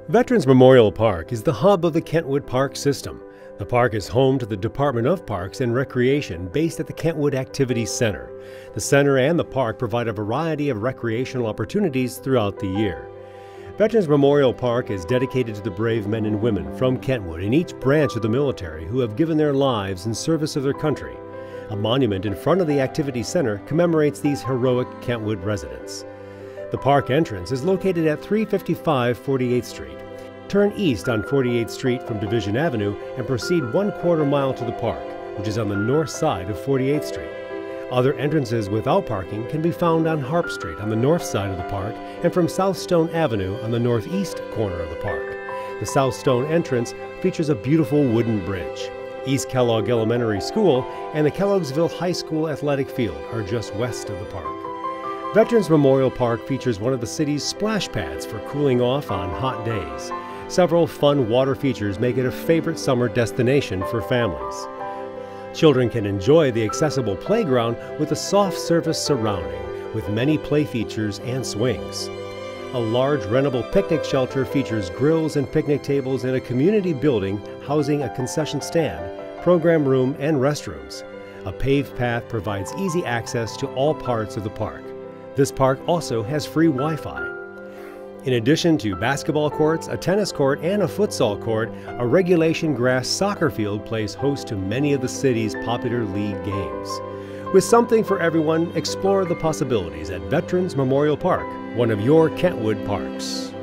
Veterans Memorial Park is the hub of the Kentwood Park system. The park is home to the Department of Parks and Recreation based at the Kentwood Activities Center. The center and the park provide a variety of recreational opportunities throughout the year. Veterans Memorial Park is dedicated to the brave men and women from Kentwood in each branch of the military who have given their lives in service of their country. A monument in front of the Activities Center commemorates these heroic Kentwood residents. The park entrance is located at 355 48th Street. Turn east on 48th Street from Division Avenue and proceed 1/4 mile to the park, which is on the north side of 48th Street. Other entrances without parking can be found on Harp Street on the north side of the park and from South Stone Avenue on the northeast corner of the park. The South Stone entrance features a beautiful wooden bridge. East Kellogg Elementary School and the Kelloggsville High School athletic field are just west of the park. Veterans Memorial Park features one of the city's splash pads for cooling off on hot days. Several fun water features make it a favorite summer destination for families. Children can enjoy the accessible playground with a soft surface surrounding, with many play features and swings. A large rentable picnic shelter features grills and picnic tables in a community building housing a concession stand, program room, and restrooms. A paved path provides easy access to all parts of the park. This park also has free Wi-Fi. In addition to basketball courts, a tennis court, and a futsal court, a regulation grass soccer field plays host to many of the city's popular league games. With something for everyone, explore the possibilities at Veterans Memorial Park, one of your Kentwood parks.